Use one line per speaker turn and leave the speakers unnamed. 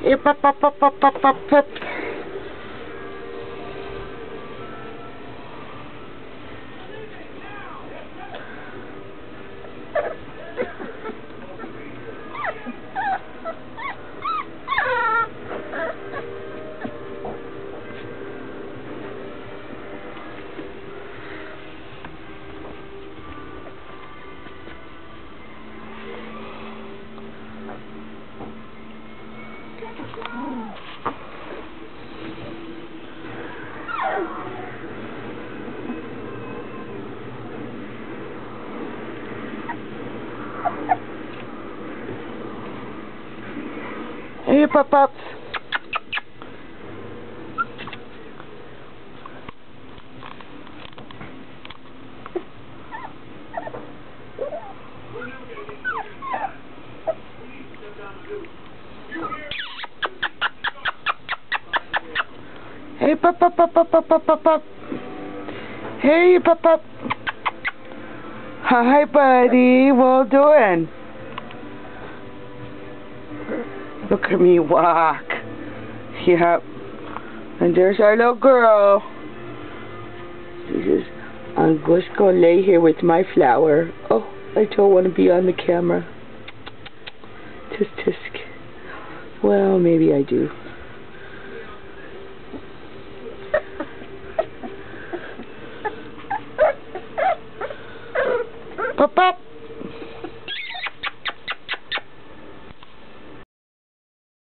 Hey, pup, pup, pup, pup, pup, pup, pup. Hey, pup, pup. Hey, pup, pup, pup, pup, pup, pup, pup, pup. Hey, pup, pup. Hi, buddy. What doing? Look at me walk. Yep. And there's our little girl. I'm just gonna lay here with my flower. Oh, I don't want to be on the camera. Tisk tisk. Well, maybe I do. Pop up.